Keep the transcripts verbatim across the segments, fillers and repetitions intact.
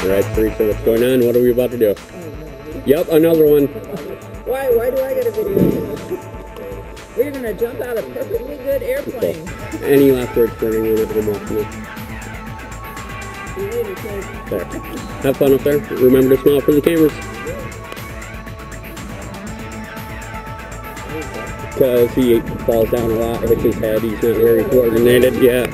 Right, Teresa, what's going on? What are we about to do? Yep, another one. Why, why do I get a video? We're going to jump out a perfectly good airplane. Any last words for anyone at home watching this? See you later, kids. There. Have fun up there. Remember to smile for the cameras. Because he falls down a lot, hits his head, he's not very coordinated yet.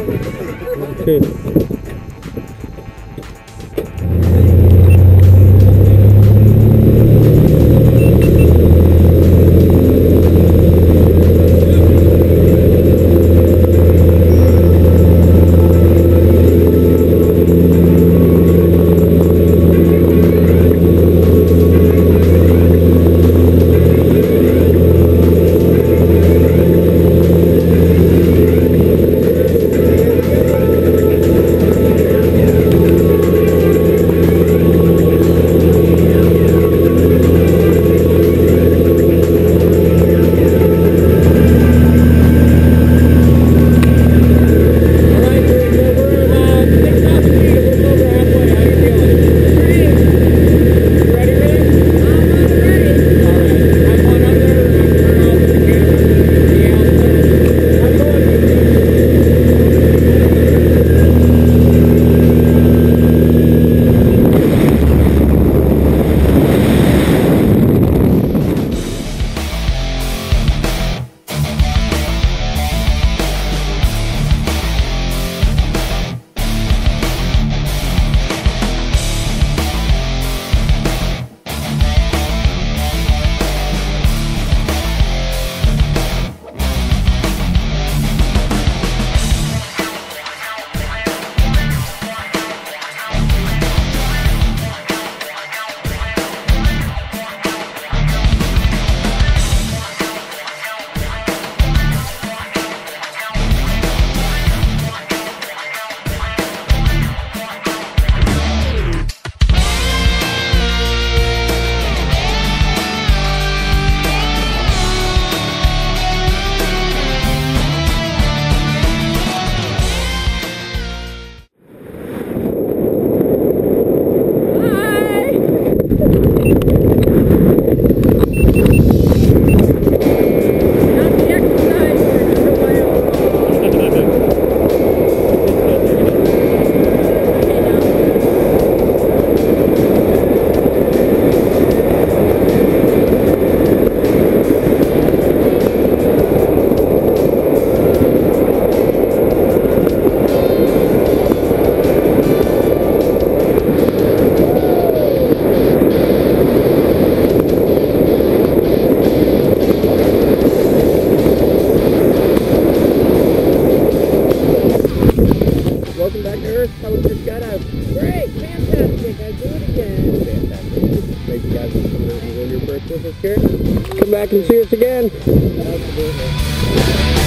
Welcome back to Earth. How was your skydive? Great, fantastic. I do it again. Fantastic. Thank you guys for coming out and doing your first with us here. Come back and see us again.